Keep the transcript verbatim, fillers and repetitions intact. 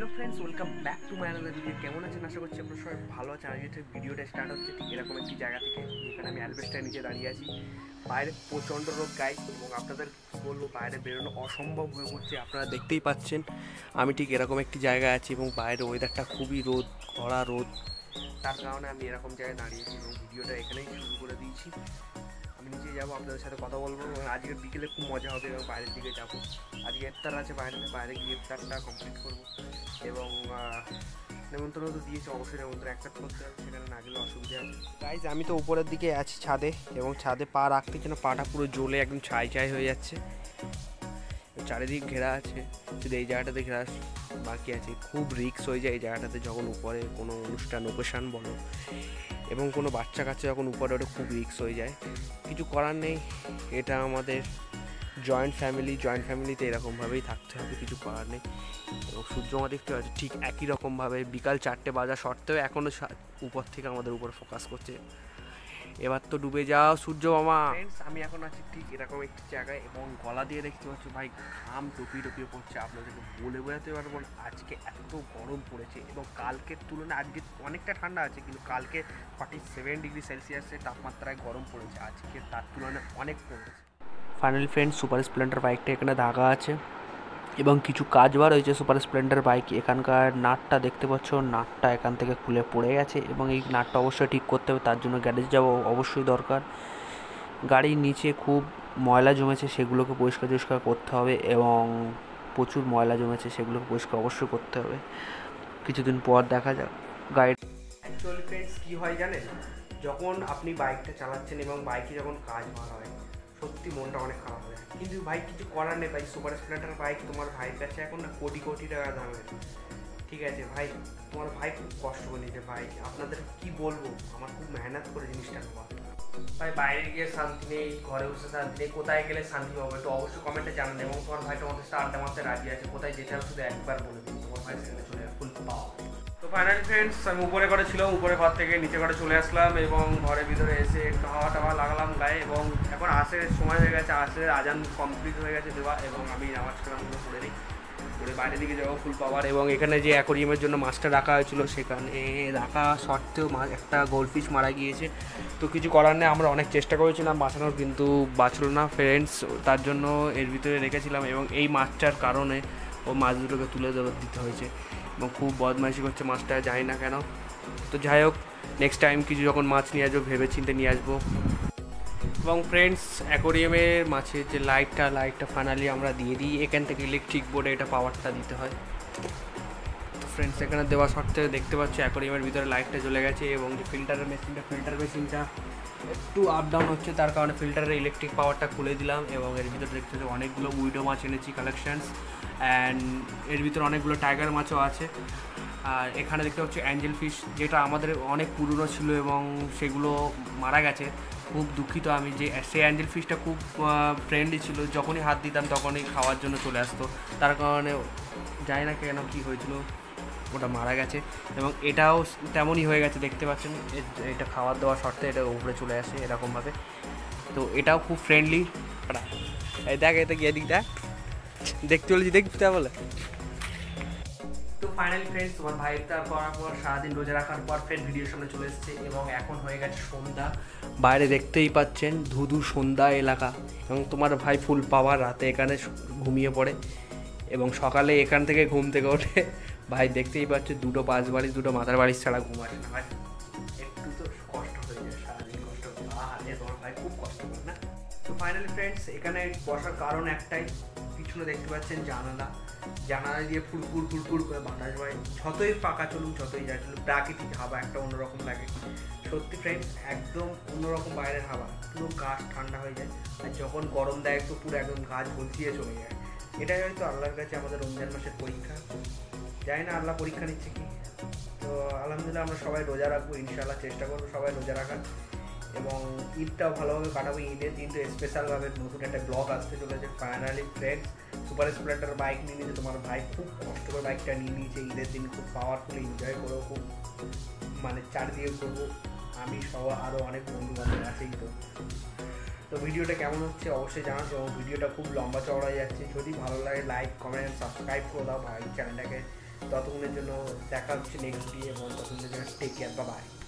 Hello friends, welcome back to my another video. কেমন আছেন? আশা করছি আপনারা সবাই ভালো আছেন। আজকে ভিডিওটা স্টার্ট হচ্ছে ঠিক এরকম একটি জায়গা থেকে, যেখানে আমি অ্যালবেস্টার নিচে দাঁড়িয়ে আছি। বাইরে প্রচণ্ড রোদ গাইস, এবং আপনাদের বলবো বাইরে বেরোনো অসম্ভব হয়ে পড়ছে। আপনারা দেখতেই পাচ্ছেন আমি ঠিক এরকম একটি জায়গায় আছি, এবং বাইরের ওয়েদারটা খুবই রোদ, খরা রোদ। তার কারণে আমি এরকম জায়গায় দাঁড়িয়েছি এবং ভিডিওটা এখানেই শুরু করে দিয়েছি। আমি নিচে যাবো, আপনাদের সাথে কথা বলবো, এবং আজকের বিকেলে খুব মজা হবে এবং বাইরের দিকে যাবো। আজকে ইফতার আছে বাইরে, বাইরে গিয়ে ইফতারটা কমপ্লিট করবো। এবং নেমন্ত্রণ তো দিয়েছে, অবশ্যই নেমন্ত্রণ অ্যাকসেপ্ট করতে হবে, সেখানে না গেলে অসুবিধা আছে। গাইজ আমি তো উপরের দিকে আছি ছাদে, এবং ছাদে পা রাখতে যেন পাটা পুরো জ্বলে একদম ছাই ছাই হয়ে যাচ্ছে। চারিদিক ঘেরা আছে, শুধু এই জায়গাটাতে ঘেরা বাকি আছে। খুব রিস্ক হয়ে যায় এই জায়গাটাতে যখন উপরে কোনো অনুষ্ঠান ওকেশান বলো, এবং কোনো বাচ্চা কাচ্চা যখন উপরে ওটা খুব রিস্ক হয়ে যায়। কিছু করার নেই, এটা আমাদের জয়েন্ট ফ্যামিলি, জয়েন্ট ফ্যামিলিতে এরকমভাবেই থাকতে হবে, কিছু করার নেই। এবং সূর্য আমার দেখতে পাচ্ছি ঠিক একই রকমভাবে বিকাল চারটে বাজা সত্ত্বেও এখনও উপর থেকে আমাদের উপর ফোকাস করছে। এবার তো ডুবে যাও সূর্য মামা। ফ্রেন্ডস, আমি এখন আছি ঠিক এরকম একটি জায়গায়, এবং গলা দিয়ে দেখতে পাচ্ছি ভাই ঘাম টপিয়ে টপিয়ে পড়ছে। আপনাদেরকে বলে বোঝাতে পারবো না আজকে এত গরম পড়েছে, এবং কালকের তুলনায় আজকে অনেকটা ঠান্ডা আছে, কিন্তু কালকে ফর্টি সেভেন ডিগ্রি সেলসিয়াসের তাপমাত্রায় গরম পড়েছে, আজকে তার তুলনায় অনেক কমেছে। ফাইনালি ফ্রেন্ডস, সুপার স্প্লেন্ডার বাইকটা এখানে ধাগা আছে, এবং কিছু কাজ বার হয়েছে সুপার স্প্লেন্ডার বাইক। এখানকার নাটটা দেখতে পাচ্ছ, নাটটা এখান থেকে খুলে পড়ে গেছে, এবং এই নাটটা অবশ্যই ঠিক করতে হবে। তার জন্য গ্যারেজ যাওয়া অবশ্যই দরকার। গাড়ির নিচে খুব ময়লা জমেছে, সেগুলোকে পরিষ্কার পরিষ্কার করতে হবে, এবং প্রচুর ময়লা জমেছে, সেগুলোকে পরিষ্কার অবশ্যই করতে হবে। কিছুদিন পর দেখা যাক গাড়ি। অ্যাকচুয়ালি ফ্রেন্ডস কী হয় জানেন, যখন আপনি বাইকটা চালাচ্ছেন এবং বাইকে যখন কাজ বার হয়, সত্যি মনটা অনেক খারাপ হয়। কিন্তু ভাই কিছু করার নেই ভাই, সুপার স্প্লেন্ডার বাইক তোমার ভাইয়ের কাছে এখন না কোটি কোটি টাকা দামের। ঠিক আছে ভাই, তোমার ভাই খুব কষ্ট করে নিয়েছে ভাই, আপনাদের কি বলবো, আমার খুব মেহনত করে জিনিসটা নেওয়া ভাই। বাইরে গিয়ে শান্তি নেই, ঘরে বসে শান্তি নেই, কোথায় গেলে শান্তি পাবো একটু অবশ্যই কমেন্টে জানান। এবং তোমার ভাই তোমাদের সাথে আড্ডা মারতে রাজি আছে, কোথায় যেতে হবে শুধু একবার বলে দিন, তোমার ভাই সেখানে চলে ফুল পাওয়া। তো ফাইনালি ফ্রেন্ডস, আমি উপরে ঘরে ছিলাম, উপরে ঘর থেকে নিচে ঘরে চলে আসলাম, এবং ঘরের ভিতরে এসে একটু হাওয়া টাওয়া লাগালাম গায়ে। এবং এখন আসের সময় হয়ে গেছে, আসের আজান কমপ্লিট হয়ে গেছে দেওয়া, এবং আমি নামাজ কালামগুলো পড়ে নিই, পড়ে বাইরের দিকে যাবো ফুল পাওয়ার। এবং এখানে যে অ্যাকোরিয়ামের জন্য মাছটা রাখা হয়েছিল, সেখানে রাখা সত্ত্বেও মাছ একটা গোল্ডফিশ মারা গিয়েছে। তো কিছু করার নেই, আমরা অনেক চেষ্টা করেছিলাম বাঁচানোর, কিন্তু বাঁচলো না ফ্রেন্ডস। তার জন্য এর ভিতরে রেখেছিলাম, এবং এই মাছটার কারণে ও মাছ দুটোকে তুলে দিতে হয়েছে, এবং খুব বদমাইশি করছে মাছটা, জানি না কেন। তো যাই হোক, নেক্সট টাইম কিছু যখন মাছ নিয়ে আসবো ভেবে চিন্তে নিয়ে আসবো। এবং ফ্রেন্ডস, অ্যাকোরিয়ামের মাছের যে লাইটটা লাইটটা ফাইনালি আমরা দিয়ে দিই, এখান থেকে ইলেকট্রিক বোর্ডে এটা পাওয়ারটা দিতে হয়। তো ফ্রেন্ডস, এখানে দেওয়া সত্ত্বেও দেখতে পাচ্ছি অ্যাকোরিয়ামের ভিতরে লাইটটা জ্বলে গেছে, এবং যে ফিল্টারের মেশিনটা ফিল্টার মেশিনটা একটু আপ ডাউন হচ্ছে, তার কারণে ফিল্টারের ইলেকট্রিক পাওয়ারটা খুলে দিলাম। এবং এর ভিতরে দেখতে পাচ্ছি অনেকগুলো উইডো মাছ এনেছি কালেকশানস, অ্যান্ড এর ভিতরে অনেকগুলো টাইগার মাছও আছে। আর এখানে দেখতে পাচ্ছি অ্যাঞ্জেল ফিশ, যেটা আমাদের অনেক পুরনো ছিল এবং সেগুলো মারা গেছে। খুব দুঃখিত আমি, যে সেই অ্যাঞ্জেল ফিশটা খুব ফ্রেন্ডলি ছিল, যখনই হাত দিতাম তখনই খাওয়ার জন্য চলে আসতো, তার কারণে জানি না কেন কী হয়েছিল, ওটা মারা গেছে। এবং এটাও তেমনই হয়ে গেছে, দেখতে পাচ্ছেন এটা খাবার দেওয়া সত্ত্বে এটা উপরে চলে আসে এরকমভাবে। তো এটাও খুব ফ্রেন্ডলি। এই দেখ, এটা গিয়ে দিক দেখ, দেখতে বলেছি দেখতে বলে। তো ফাইনালি ফ্রেন্ডস, তোমার ভাই ইফতার করার পর সারাদিন রোজা রাখার পর ফের ভিডিওর সামনে চলে এসেছে, এবং এখন হয়ে গেছে সন্ধ্যা। বাইরে দেখতেই পাচ্ছেন ধুধু সন্ধ্যা এলাকা, এবং তোমার ভাই ফুল পাওয়ার রাতে এখানে ঘুমিয়ে পড়ে, এবং সকালে এখান থেকে ঘুম থেকে ওঠে। ভাই দেখতেই পাচ্ছে দুটো পাঁচ বালিশ দুটো মাথার বালিশ ছাড়া ঘুম আসে না ভাই, একটু তো কষ্ট হয়ে যায়, সারাদিন কষ্ট করে আরে তোমার ভাই খুব কষ্ট করে না। তো ফাইনালি ফ্রেন্ডস, এখানে বসার কারণ একটাই, পিছনে দেখতে পাচ্ছেন জানালা, জানালা দিয়ে ফুরফুর ফুরফুর করে বাতাস হয়, যতই ফাঁকা চলুক যতই যা চলুক, প্রাকৃতিক হাওয়া একটা অন্যরকম লাগে। সত্যি ফ্রেন্ডস, একদম অন্যরকম বাইরের হাওয়া, পুরো গাছ ঠান্ডা হয়ে যায়, আর যখন গরম দেয় তো পুরো একদম গাছ ঝলসিয়ে চলে যায়। এটাই হয়তো আল্লাহর কাছে আমাদের রমজান মাসের পরীক্ষা, জানি না আল্লাহ পরীক্ষা নিচ্ছে কি। তো আলহামদুলিল্লাহ আমরা সবাই রোজা রাখবো, ইনশাআল্লাহ চেষ্টা করবো সবাই রোজা রাখার, এবং ঈদটাও ভালোভাবে কাটাবো। ঈদের দিন তো স্পেশালভাবে নতুন একটা ব্লগ আসতে চলেছে। Finally friends, super Splendor bike নিয়ে নিয়েছে তোমার ভাই, খুব কষ্ট করে বাইকটা নিয়ে নিয়েছে, ঈদের দিন খুব পাওয়ারফুল এনজয় করবো, খুব মানে চারদিকে করবো আমি সহ, আরও অনেক বন্ধু বান্ধব আছেই। তো তো ভিডিওটা কেমন হচ্ছে অবশ্যই জানাচ্ছি, এবং ভিডিওটা খুব লম্বা চওড়া যাচ্ছে, যদি ভালো লাগে লাইক কমেন্ট সাবস্ক্রাইব করে দাও ভাই চ্যানেলটাকে, ততক্ষণের জন্য দেখা হচ্ছে নেক্সট ভিডিও এবং ততক্ষণের জন্য টেক কেয়ার, বাই বাই।